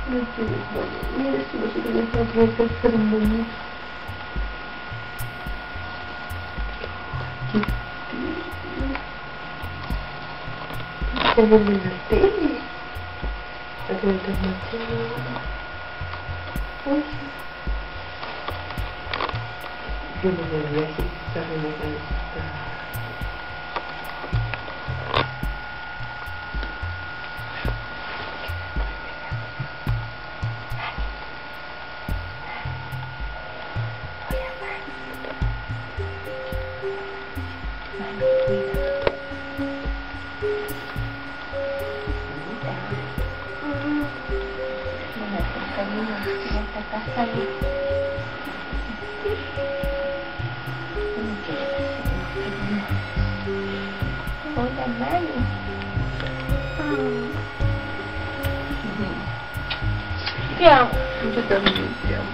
Mira, si nosotros ya estamos enfermos. Estamos en la tele. Para que me tomen yo no me voy a quitar en la cabeza. Hola, Mario. Te amo. Yo también te amo.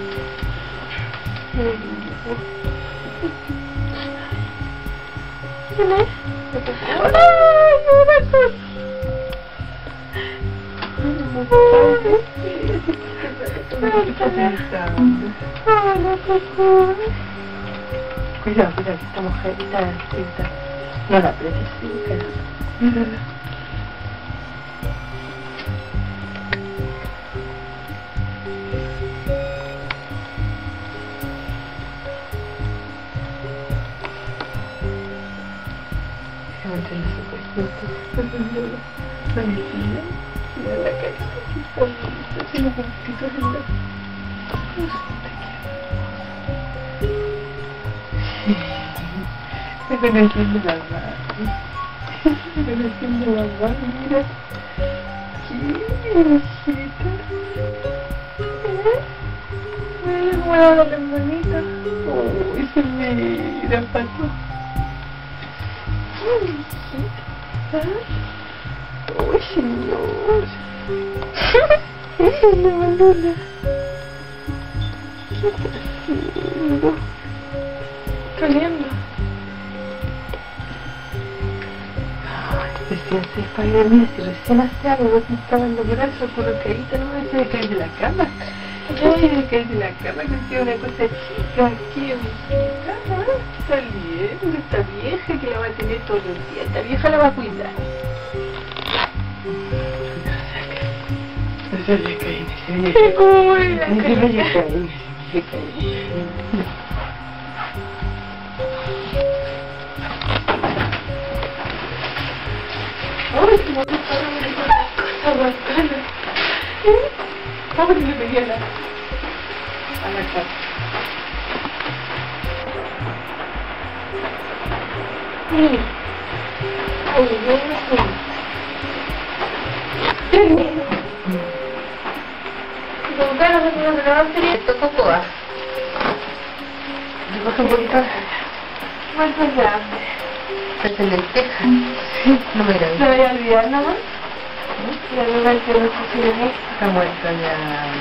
¿Quién es? ¡Ay, una cosa! Cuidado, cuidado, que está mojadita. No la apretes, sí, mírala. Se va a tener su cuestión. Valentina, mira la carita que está bonita, tiene los ojitos en la... Me conociendo la mano. Me conociendo la mano, mira. Qué hijita. Mira cómo le habla tan bonita. Uy, se mira, Pato. Uy, hijita. Uy, señor. La Malona. ¿Qué está haciendo? Está lindo. Decía ese padre, mira, si recién hace algo que estaba en los brazos, por lo que ahí no me se caer de la cama. Se caer de la cama, que tiene una cosa chica, qué viejita, está lindo, esta vieja que la va a tener todos los días, esta vieja la va a cuidar. No se le cae, no se le cae. ¿Cómo voy a caer? No se le cae, no se le cae. ¡Ay, qué bonita! ¡Cosa bacana! Vamos a que le pegué a la casa. ¡Ay, no! ¡Qué lindo! Con ganas de una sería esto cocoa. Me coge un poquito más grande. Esta es lenteja. No me grabé. ¿Se voy a olvidar nomás? La verdad que no sé si es esto. Está muerta ya.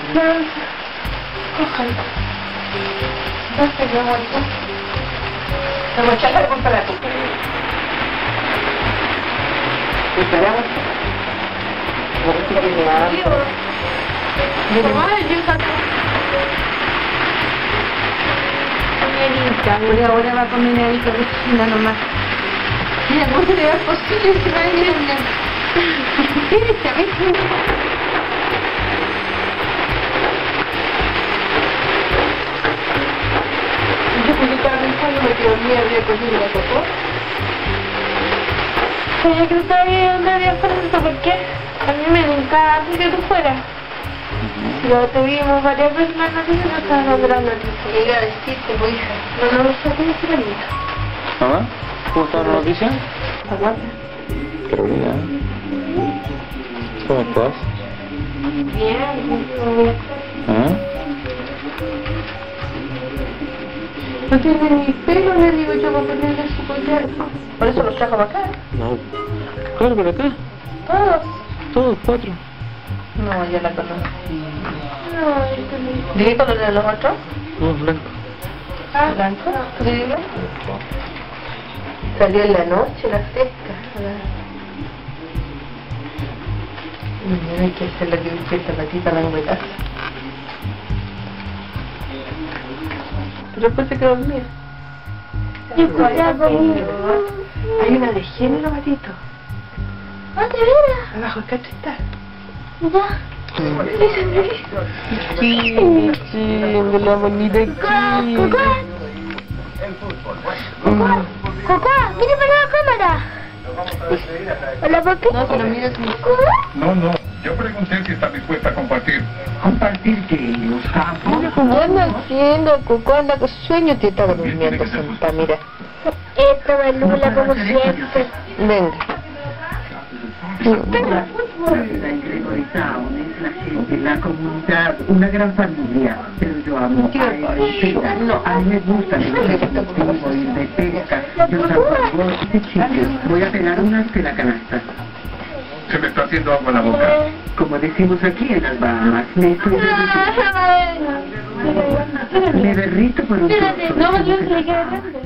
Cójalo. ¿Dónde está muerto? Vamos a echarla con para ti. ¿Preparamos? No sé si tiene algo. Mamá, yo saco. Señorita, ahora va a comer ahí con cocina nomás. Mira, ¿cómo se le va posible si va a ir en la... ¿Qué sabes? Yo porque estaba pensando que el día había cogido la popó. Sabía que no sabía dónde había puesto, ¿por qué? A mí me encanta que tú fueras. Pero te vimos varias veces en las noticias y no estabas dando las noticias. Y iba a decirte, pues hija, no sé cómo se la mía. ¿Mamá? ¿Cómo está la noticia? Aguanta. Carolina. ¿Cómo estás? Bien, ¿Ah? no tiene ni pelo, le digo yo, para ponerle su collar. Por eso los trajo para acá. No. Claro, por acá. Todos. Todos, 4. No, ya la conocí. No, ¿de qué color eran los otros? Todos blancos. Ah, blanco. ¿Qué digo? Salió en la noche, la fresca. Hay que hacer lo que dice esta patita languetaza. Pero después se quedó dormida. Hay una de género, patito. ¿Dónde mira? Abajo, acá está. Ya. De la bonita Coco, mira para la cámara. Hola, papi. No, pero mira si... No, yo pregunté si está dispuesta a compartir. ¿Compartir qué? Los campos. ¿Qué anda haciendo, Coco? Anda con sueño, te está durmiendo sentada, mira. Esta Balula como siempre. Venga. La Gregory Town es la gente, la comunidad, una gran familia, pero yo amo a Estela. No, a mí me gusta ir de pesca, yo salgo de chicos, voy a pegar una Estela canasta. Se me está haciendo agua en la boca. Como decimos aquí en las Bahamas, me derrito por un trozo. No, yo sé que